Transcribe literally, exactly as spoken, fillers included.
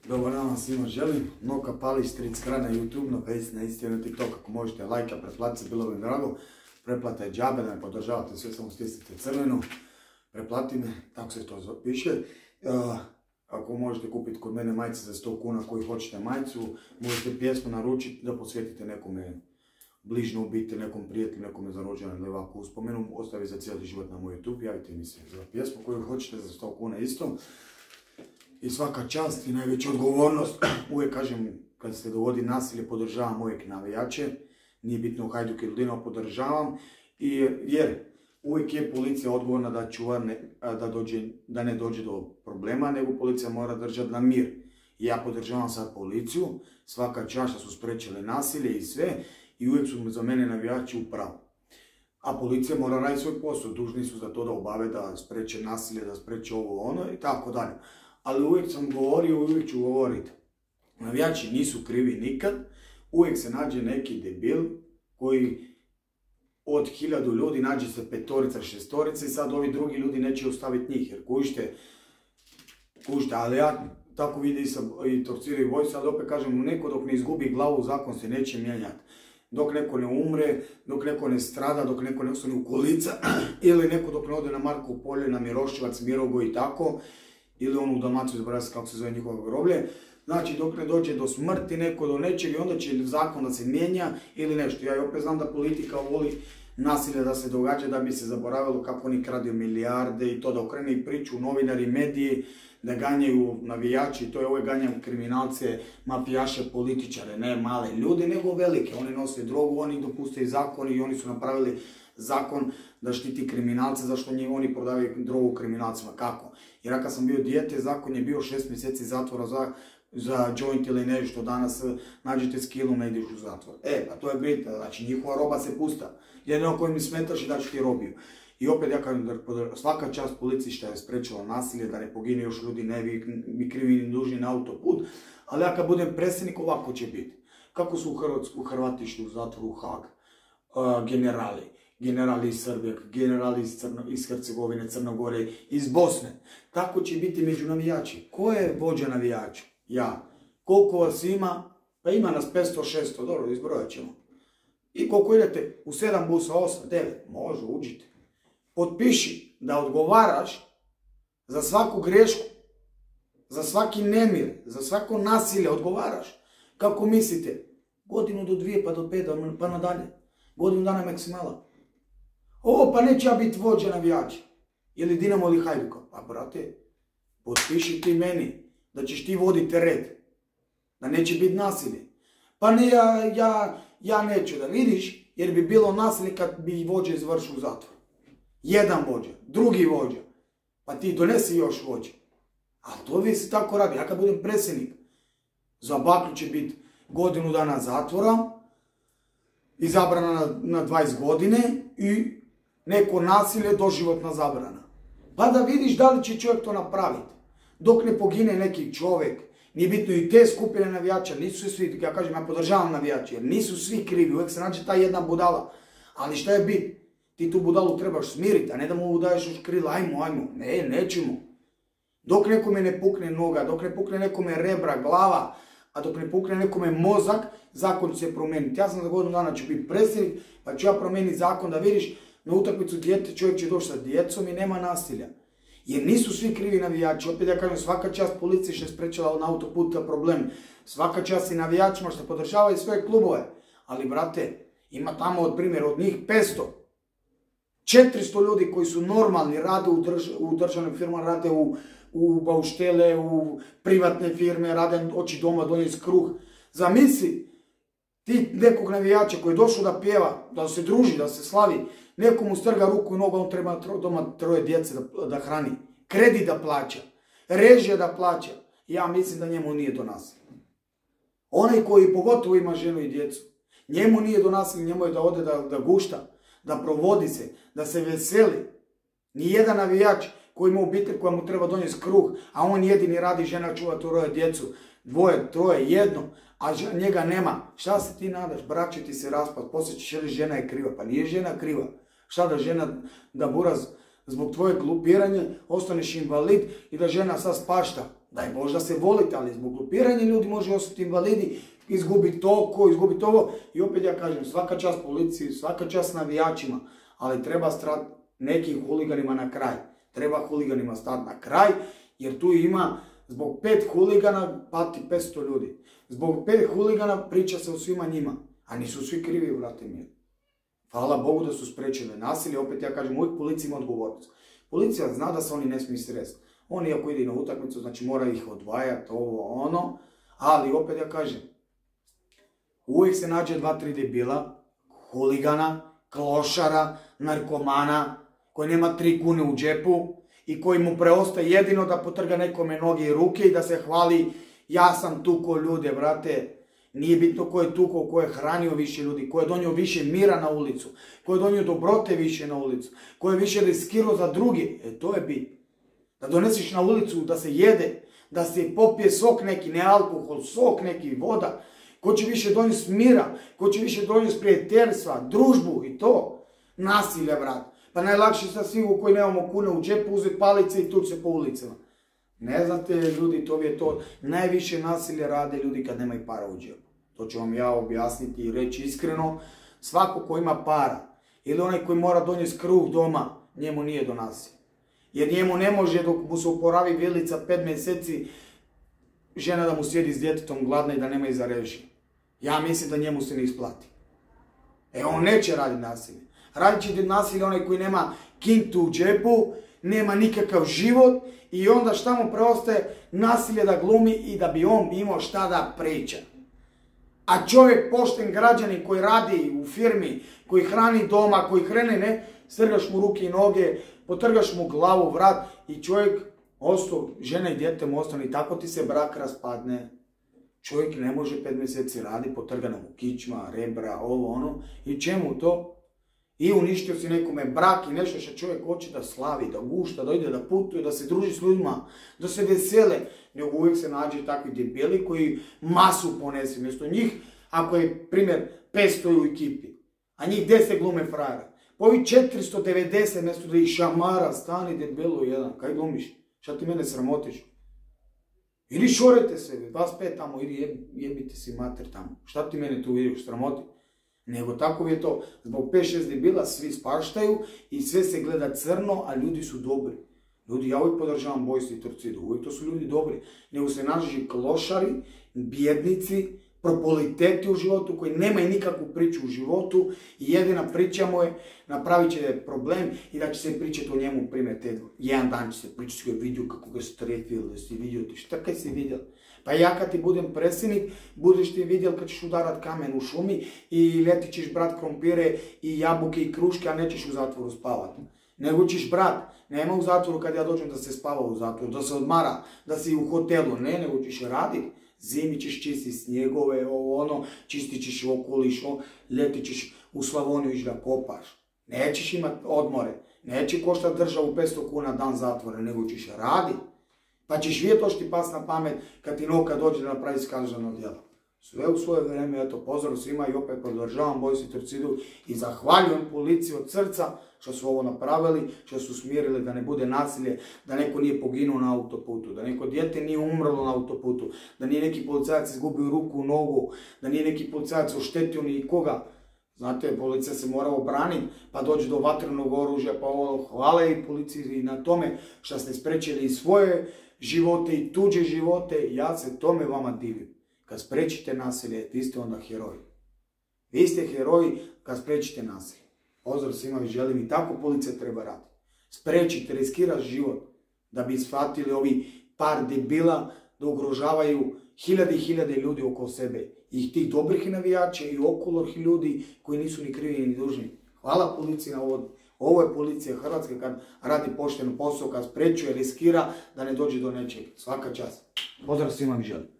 Dobar dan vam svima želim, Noka Palić, Stric Kra na YouTube, na Face, na Instagram, na TikTok, ako možete lajka, pretplatite, bilo bi drago. Pretplata je džabe, da me podržavate, sve samo stisnite crvenu, pretplati me, tako se to piše. Uh, ako možete kupiti kod mene majice za sto kuna koji hoćete majicu, možete pjesmu naručiti da posvetite nekome bližnju obitelj, nekom prijatelju, nekome za rođendan ili ovako uspomenu, ostavi za cijeli život na moj YouTube, javite mi se za pjesmu koju hoćete za sto kuna isto. I svaka čast i najveća odgovornost, uvijek kažem, kad se dovodi nasilje, podržavam uvijek navijače, nije bitno u Hajduk ili Dinamo, podržavam, i, jer uvijek je policija odgovorna da čuva, ne, da, dođe, da ne dođe do problema, nego policija mora držati na mir. I ja podržavam sad policiju, svaka čast što su spriječile nasilje i sve, i uvijek su za mene navijači u pravu. A policija mora raditi svoj posao, dužni su za to da obave, da spriječe nasilje, da spriječe ovo ono i tako dalje. Ali uvijek sam govorio i uvijek ću govoriti. Navijači nisu krivi nikad, uvijek se nađe neki debil koji od hiljadu ljudi nađe se petorica, šestorica i sad ovi drugi ljudi neće ostaviti njih. Jer kužite, kužite, ali ja tako vidim i torciraju vojsku, ali opet kažem, neko dok ne izgubi glavu, zakon se neće mijenjati. Dok neko ne umre, dok neko ne strada, dok neko ne ostane u kolica, ili neko dok ne ode na Markovo polje, na Miroševac, Mirogo i tako, ili onu u Dalmaciju, zaboravim se kako se zove njihovo groblje. Znači, dok ne dođe do smrti, neko do nečeg, i onda će zakon da se mijenja ili nešto. Ja opet znam da politika voli nasilje da se događa, da bi se zaboravilo kako oni kradio milijarde i to da okrene i priču novinari, mediji, da ganjaju navijači, to je ove ganjaju kriminalce, mafijaše, političare, ne male ljude, nego velike. Oni nose drogu, oni dopuste zakon i oni su napravili zakon da štiti kriminalce, zašto njih oni prodavaju drogu kriminalcima. Kako? Jer kad sam bio dijete, zakon je bio šest mjeseci zatvora za, za joint ili nešto, danas nađete s kilom, ne ideš u zatvor. E, pa to je bitno, znači njihova roba se pusta. Jedino koji mi smetaš i da ću ti robiju. I opet ja kažem da svaka čast policiji što je sprečila nasilje, da ne pogine još ljudi, ne bi krivi ni dužni na autoput, ali ja kad budem predsjednik ovako će biti. Kako su u Hrvatsku Hrvati išli u zatvor u Hag, uh, generali, generali iz Srbije, generali iz, Crno, iz Hercegovine, Crnogore, iz Bosne. Tako će biti među navijači. Ko je vođa navijača? Ja. Koliko vas ima? Pa ima nas petsto šesto, dobro, izbrojat ćemo. I koliko idete? U sedam busa, osam, devet, može, uđite. Potpiši da odgovaraš za svaku grešku, za svaki nemir, za svako nasilje, odgovaraš. Kako mislite? Godinu do dvije, pa do pet, pa nadalje. Godinu dana maksimala. O, pa neće ja biti vođa navijača. Ili Dinamo ili Hajduka. Pa brate, potpiši ti meni da ćeš ti voditi red. Da neće biti nasilje. Pa ne, ja, ja, ja neću da vidiš, jer bi bilo nasilje kad bi vođa izvršio u zatvor. Jedan vođa, drugi vođa. Pa ti donesi još vođa. Ali to vi se tako radi. Ja kad budem predsjednik, za Baklju će biti godinu dana zatvora, izabrana na, na dvadeset godine i neko nasilje, doživotna zabrana. Pa da vidiš da li će čovjek to napraviti. Dok ne pogine neki čovjek, nije bitno i te skupine navijača, nisu svi, ja kažem, ja podržavam navijače, jer nisu svi krivi, uvijek se nađe ta jedna budala. Ali šta je bit? Ti tu budalu trebaš smiriti, a ne da mu daješ još krila, ajmo, ajmo, ne, nećemo. Dok nekome ne pukne noga, dok ne pukne nekome rebra, glava, a dok ne pukne nekome mozak, zakon će se promijeniti. Ja sam za godinu dana ću biti predsjednik, pa ću ja promijeniti zakon da vidiš, na utakmicu dijete čovjek će doći sa djecom i nema nasilja. Jer nisu svi krivi navijači. Opet ja kažem, svaka čast policiji što je sprečila na autoputa problem. Svaka čast i navijačima što podržavaju svoje klubove. Ali, brate, ima tamo od primjera od njih petsto. četiristo ljudi koji su normalni, rade u, drž u državnim firmama, rade u, u bauštele, u privatne firme, rade oči doma, donijeti kruh. Zamisli, ti nekog navijača koji je došao da pjeva, da se druži, da se slavi, nekomu strga ruku i nogu, on treba doma troje djece da, da hrani, kredit da plaća, režije da plaća. Ja mislim da njemu nije do nasilja. Onaj koji pogotovo ima ženu i djecu, njemu nije do nasilja, njemu je da ode da, da gušta, da provodi se, da se veseli. Nijedan navijač koji ima obitelj koja mu treba donijeti kruh, a on jedini radi, žena čuva troje djecu, dvoje, troje, jedno, a njega nema. Šta se ti nadaš? Brak će ti se raspad, poslije ćeš reći žena je kriva. Pa nije žena kriva. Šta da žena, da buraz zbog tvojeg glupiranja ostaneš invalid i da žena sad spašta Daj Bože da se volite, ali zbog glupiranja ljudi može ostati invalidi, izgubiti oko, izgubiti ovo. I opet ja kažem, svaka čast policiji, svaka čast navijačima, ali treba stati nekim huliganima na kraj. Treba huliganima stati na kraj, jer tu ima, zbog pet huligana pati petsto ljudi. Zbog pet huligana priča se o svima njima, a nisu svi krivi, vrati mi. Hvala Bogu da su spriječili nasilje, opet ja kažem, uvijek policija ima odgovornost. Policija zna da se oni ne smiju sresti. Oni ako ide na utakmicu, znači mora ih odvajati, ovo, ono, ali opet ja kažem, uvijek se nađe dva, tri debila, huligana, klošara, narkomana, koji nema tri kune u džepu i koji mu preostaje jedino da potrga nekome noge i ruke i da se hvali, ja sam tuko ljude, brate. Nije bitno ko je tuko, ko je hranio više ljudi, ko je donio više mira na ulicu, ko je donio dobrote više na ulicu, ko je više riskirao za druge. E to je bitno. Da donesiš na ulicu, da se jede, da se popije sok neki, ne alkohol, sok neki, voda. Ko će više donijeti mira, ko će više donijeti prijateljstva, družbu i to. Nasilje, brat. Pa najlakše sa svi u koji nemamo kune u džepu uzeti palice i tući se po ulicama. Ne znate ljudi, to je to. Najviše nasilje rade ljudi kad nemaju para u džepu. To ću vam ja objasniti i reći iskreno. Svako ko ima para ili onaj koji mora donijeti kruh doma, njemu nije do nasilja. Jer njemu ne može dok mu se uporavi vilica pet mjeseci žena da mu sjedi s djetetom gladna i da nema i za režije. Ja mislim da njemu se ne isplati. E on neće raditi nasilje. Radit će nasilje onaj koji nema kintu u džepu, nema nikakav život i onda šta mu preostaje? Nasilje da glumi i da bi on imao šta da priča. A čovjek, pošten građanin koji radi u firmi, koji hrani doma, koji hrene, ne, strgaš mu ruke i noge, potrgaš mu glavu, vrat i čovjek ostao, žena i dijete mu ostane i tako ti se brak raspadne. Čovjek ne može pet mjeseci radi, potrgana mu kičma, rebra, ovo, ono. I čemu to? I uništio si nekome brak i nešto što čovjek hoće da slavi, da gušta, da ide, da putuje, da se druži s ljudima, da se vesele. Nego uvijek se nađe takvi debeli koji masu ponese. Mjesto njih, ako je primjer petsto u ekipi, a njih deset glume frajera. Po ovih četiristo devedeset mjesto da ih šamara, stani debelo jedan, kaj glumiš? Šta ti mene sramotiš? Ili šorajte se, vas pet tamo, ili jebite si mater tamo. Šta ti mene tu vidiš, sramoti? Nego tako je to, zbog pet šest debila svi spaštaju i sve se gleda crno, a ljudi su dobri. Ljudi, ja uvijek podržavam Bojsu i Torcidu, uvijek to su ljudi dobri. Nego se nađu klošari, bjednici, propoliteti u životu koji nemaju nikakvu priču u životu i jedina priča mu je napravit će problem i da će se pričati o njemu primjer te jedan dan će se pričati koji je vidio kako ga strefio, da si vidio ti šta kaj si vidio. Pa ja kad ti budem predsjednik, budeš ti vidjel kad ćeš udarat kamen u šumi i leti ćeš brat krompire i jabuke i kruške, a nećeš u zatvoru spavati. Nego ćeš brat, nema u zatvoru kad ja dođem da se spava u zatvoru, da se odmara, da si u hotelu, ne, nego ćeš raditi. Zimi ćeš čistiti snijegove, ovo ono, čistit ćeš okoliš, leti ćeš u Slavoniju ići da kopaš. Nećeš imati odmore, neće koštati državu petsto kuna dan zatvora, nego ćeš raditi. Pa ćeš vidjeti to što ti pas na pamet kad ti noka dođe da napravi kazneno djelo. Sve u svoje vrijeme, eto, pozdrav svima i opet podržavam Bojsu i Torcidu i zahvaljujem policiji od srca što su ovo napravili, što su smirili da ne bude nasilje, da neko nije poginuo na autoputu, da neko dijete nije umrlo na autoputu, da nije neki policajac izgubio ruku, nogu, da nije neki policajac oštetio nikoga. Znate, policija se mora obraniti, pa dođe do vatrenog oružja, pa ovo, hvala i policiji na tome što ste sprečili i svoje živote i tuđe živote, ja se tome vama divim. Kad sprečite nasilje, vi ste onda heroji. Vi ste heroji kad sprečite nasilje. Pozdrav svima, vi želim i tako policija treba raditi. Sprečite, riskiraš život da bi shvatili ovi par debila da ugrožavaju hiljade i hiljade ljudi oko sebe. I tih dobrih navijača i okolorih ljudi koji nisu ni krivi ni dužni. Hvala policiji na ovo. Ovo je policija Hrvatske kad radi pošteno posao, kad sprečuje, riskira da ne dođe do nečeg. Svaka čast. Pozdrav svima, vi želim.